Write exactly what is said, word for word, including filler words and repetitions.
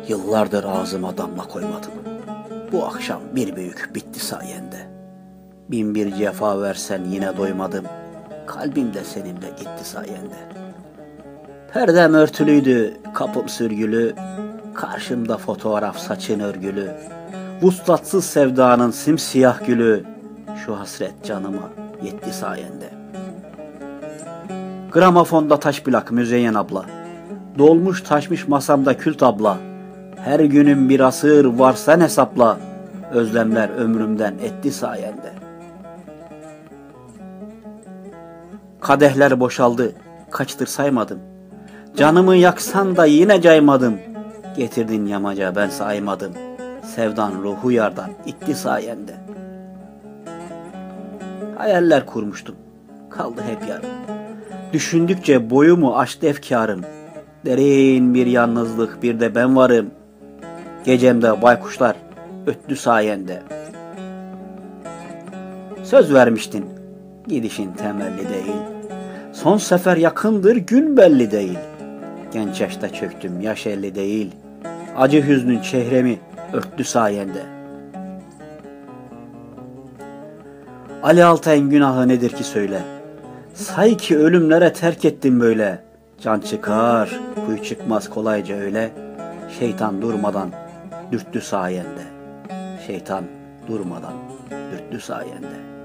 Yıllardır ağzıma damla koymadım. Bu akşam bir büyük bitti sayende. Bin bir cefa versen yine doymadım. Kalbim de seninle gitti sayende. Perdem örtülüydü, kapım sürgülü. Karşımda fotoğraf, saçın örgülü. Vuslatsız sevdanın simsiyah gülü. Şu hasret canıma yetti sayende. Gramofonda taş plak Müzeyyen abla. Dolmuş taşmış masamda kül tabla. Her günün bir asır varsa hesapla. Özlemler ömrümden etti sayende. Kadehler boşaldı, kaçtır saymadım. Canımı yaksan da yine caymadım. Getirdin yamaca ben saymadım. Sevdan ruhu yardan itti sayende. Hayaller kurmuştum, kaldı hep yarım. Düşündükçe boyumu aştı efkarım. Derin bir yalnızlık, bir de ben varım. Gecemde baykuşlar öttü sayende. Söz vermiştin, gidişin temelli değil. Son sefer yakındır, gün belli değil. Genç yaşta çöktüm, yaş elli değil. Acı hüznün çehremi örttü sayende. Ali Altay'ın günahı nedir ki söyle. Say ki ölümlere terk ettim böyle. Can çıkar, kuyu çıkmaz kolayca öyle. Şeytan durmadan dürttü sayende. Şeytan durmadan dürttü sayende.